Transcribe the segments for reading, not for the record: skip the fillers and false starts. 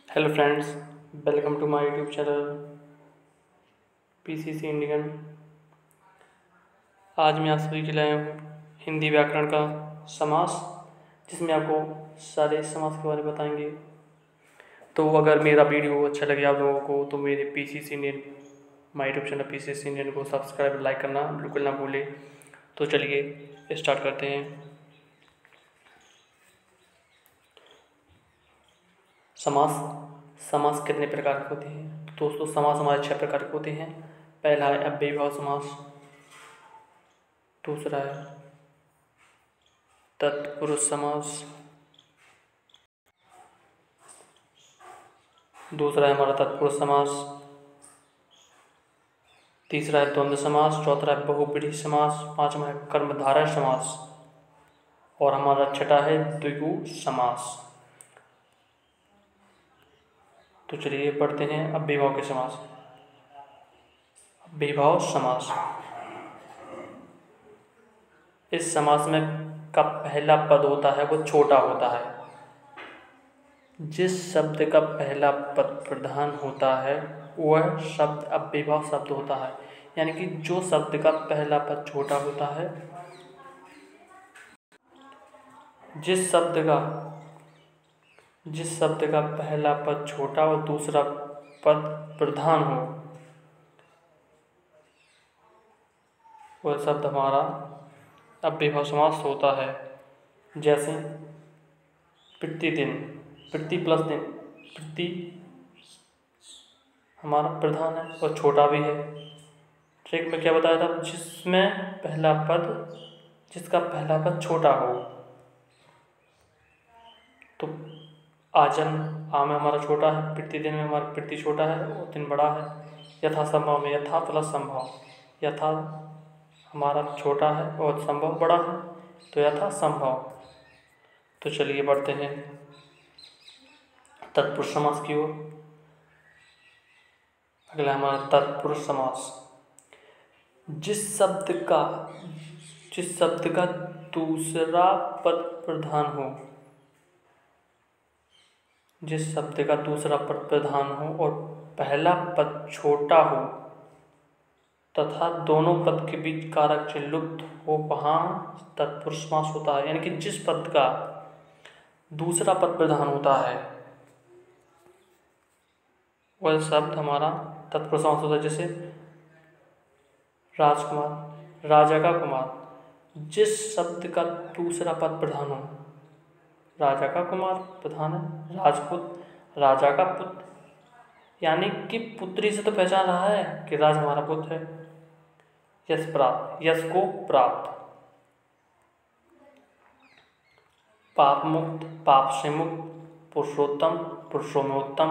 Hello friends, welcome to my YouTube channel PCC Indian. आज मैं आप सभी के लाया हूँ हिंदी व्याकरण का समास, जिसमें आपको सारे समास के बारे में बताएंगे। तो अगर मेरा वीडियो अच्छा लगे आप लोगों को तो मेरे PCC Indian my YouTube channel PCC Indian को सब्सक्राइब लाइक करना बिल्कुल ना भूलें। तो चलिए स्टार्ट करते हैं। समास कितने प्रकार के होते हैं? तो दोस्तों, समास हमारे 6 प्रकार के होते हैं। पहला है अव्ययीभाव समास, दूसरा है तत्पुरुष समास, दूसरा है हमारा तत्पुरुष समास, तीसरा है द्वंद्व समास, चौथा है बहुब्रीहि समास, पांचवा है कर्मधारय समास और हमारा छठा है द्विगु समास। तो चलिए पढ़ते हैं अव्ययीभाव के समास। अव्ययीभाव समास, इस समास में का पहला पद होता है वो छोटा होता है। जिस शब्द का पहला पद प्रधान होता है वह शब्द अव्ययीभाव शब्द होता है। यानी कि जो शब्द का पहला पद छोटा होता है, जिस शब्द का पहला पद छोटा और दूसरा पद प्रधान हो, वह शब्द हमारा अव्ययीभाव समास होता है। जैसे प्रतिदिन, प्रति प्लस दिन, प्रति हमारा प्रधान है और छोटा भी है। ट्रिक में क्या बताया था? जिसका पहला पद छोटा हो। तो आजन आ में हमारा छोटा है, प्रतिदिन में हमारा प्रति छोटा है और दिन बड़ा है। यथासंभव में यथा प्लस संभव, यथा हमारा छोटा है और संभव बड़ा है, तो यथा संभव। तो चलिए बढ़ते हैं तत्पुरुष समास की ओर। अगला हमारा तत्पुरुष समास। जिस शब्द का दूसरा पद प्रधान हो, जिस शब्द का दूसरा पद प्रधान हो और पहला पद छोटा हो तथा दोनों पद के बीच कारक चिन्ह लुप्त हो, वहाँ तत्पुरुष समास होता है। यानी कि जिस पद का दूसरा पद प्रधान होता है वह शब्द हमारा तत्पुरुष समास होता है। जैसे राजकुमार, राजा का कुमार। जिस शब्द का दूसरा पद प्रधान हो, राजा का कुमार प्रधान है, राजपुत, राजा का पुत्र। यानी कि पुत्री से तो पहचान रहा है कि राज हमारा पुत्र है। यश प्राप्त, यश को प्राप्त। पाप मुक्त, पाप से मुक्त। पुरुषोत्तम, पुरुषों में उत्तम।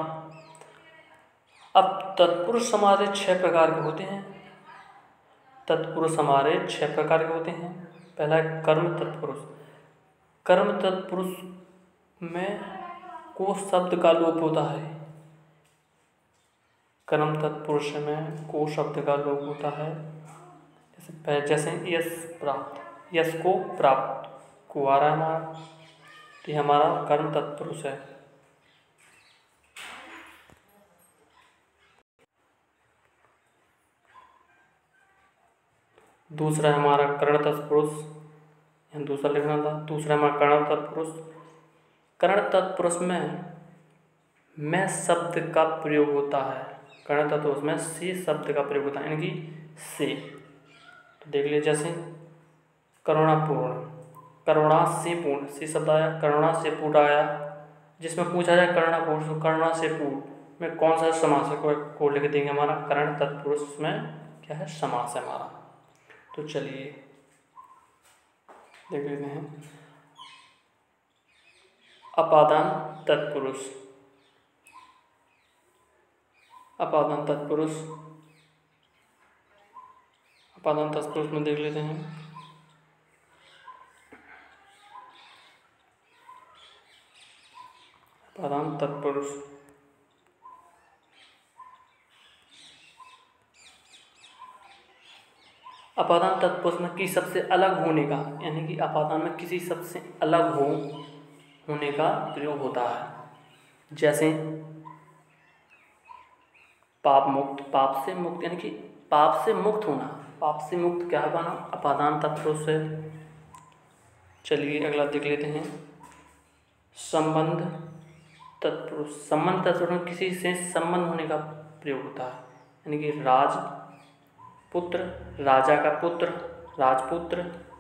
अब तत्पुरुष हमारे 6 प्रकार के होते हैं। तत्पुरुष हमारे 6 प्रकार के होते हैं। पहला है कर्म तत्पुरुष। कर्म तत्पुरुष में को शब्द का लोप होता है। कर्म तत्पुरुष में को शब्द का लोप होता है। जैसे यश प्राप्त, यश को प्राप्त, को आ रहा है हमारा, तो ये हमारा कर्म तत्पुरुष है। दूसरा है हमारा कर्ण तत्पुरुष, दूसरा लिखना था। दूसरा हमारा कर्ण तत्पुरुष। कर्ण तत्पुरुष में शब्द का प्रयोग होता है। कर्ण तत्पुरुष में से शब्द का प्रयोग होता है, यानी कि से। तो देख लीजिए, जैसे करुणापूर्ण, करुणा से पूर्ण, से शब्द आया, करुणा से पूर्ण आया। जिसमें पूछा जाए करुणापूर्ण, तो करुणा से पूर्ण में कौन सा समास है को लिख देंगे। हमारा कर्ण तत्पुरुष में क्या है? समास है हमारा। तो चलिए देख लेते हैं अपादान तत्पुरुष। अपादान तत्पुरुष, अपादान तत्पुरुष में देख लेते हैं। अपादान तत्पुरुष, अपादान तत्पुरुष में की सबसे अलग होने का, यानी कि अपादान में किसी सबसे अलग होने का प्रयोग होता है। जैसे पाप मुक्त, पाप से मुक्त यानी कि पाप से मुक्त होना। पाप से मुक्त क्या बना? अपादान तत्पुरुष है। चलिए अगला देख लेते हैं। संबंध तत्पुरुष। संबंध तत्पुरुष में किसी से संबंध होने का प्रयोग होता है, यानी कि राज पुत्र, राजा का पुत्र, राजपुत्र।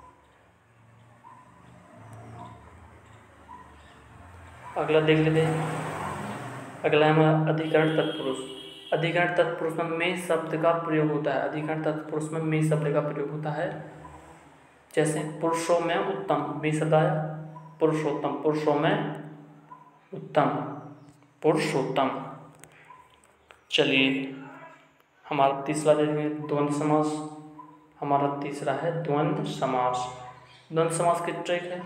अगला देख लेते हैं। अगला है हमारा अधिकरण तत्पुरुष। अधिकरण तत्पुरुष में में शब्द का प्रयोग होता है। अधिकरण तत्पुरुष में में शब्द का प्रयोग होता है। जैसे पुरुषों में उत्तम, में शब्द आया, पुरुषोत्तम, पुरुषों में उत्तम, पुरुषोत्तम। चलिए हमारा तीसरा देखेंगे द्वंद्व समास। हमारा तीसरा है द्वंद्व समास। द्वंद्व समास की ट्रिक है,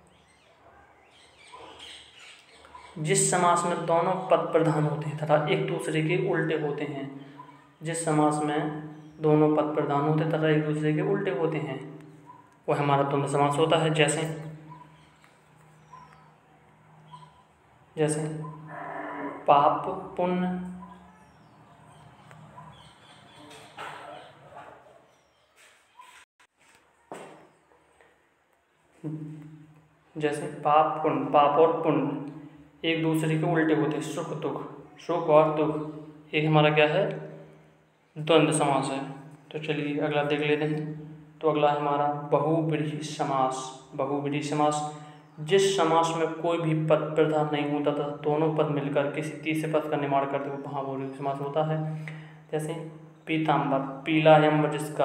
जिस समास में दोनों पद प्रधान होते हैं तथा एक दूसरे के उल्टे होते हैं। जिस समास में दोनों पद प्रधान होते हैं तथा एक दूसरे के उल्टे होते हैं, वह हमारा द्वंद्व समास होता है। जैसे पाप पुण्य, जैसे पाप पुण्य, पाप और पुण्य एक दूसरे के उल्टे होते हैं। सुख दुख, सुख और दुख, एक हमारा क्या है? द्वंद्व समास है। तो चलिए अगला देख लेते हैं। तो अगला है हमारा बहुव्रीहि समास। बहुव्रीहि समास, जिस समास में कोई भी पद प्रधान नहीं होता था, दोनों पद मिलकर किसी तीसरे पद का निर्माण करते हुए बहुव्रीहि समास होता है। जैसे पीताम्बर, पीला यम्बर जिसका,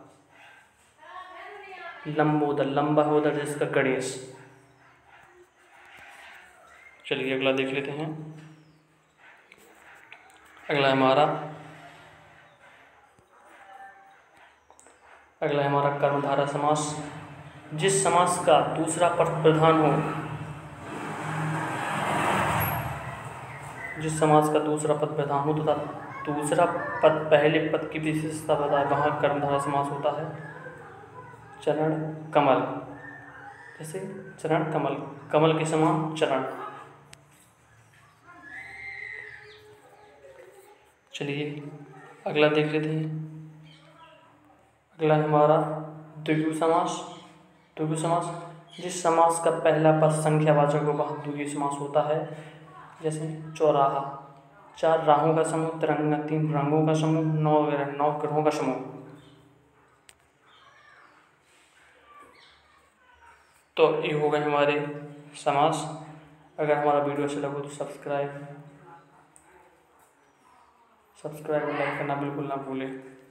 लंबोदर, लंबोदर जिसका गणेश। चलिए अगला देख लेते हैं। अगला है हमारा कर्मधारय समास। जिस समास का दूसरा पद प्रधान हो, जिस समास का दूसरा पद प्रधान हो तथा दूसरा पद पहले पद की विशेषता बताए, वहाँ कर्मधारय समास होता है। चरण कमल, जैसे चरण कमल, कमल के समान चरण। चलिए अगला देख लेते हैं। अगला हमारा द्विगु समास। द्विगु समास, जिस समास का पहला पद संख्यावाचक हो वह द्विगु समास होता है। जैसे चौराहा, 4 राहों का समूह, तिरंगा 3 रंगों का समूह, 9 ग्रहों का समूह। तो ये हो गए हमारे समास। अगर हमारा वीडियो अच्छा लगे तो सब्सक्राइब और लाइक करना बिल्कुल ना भूलें।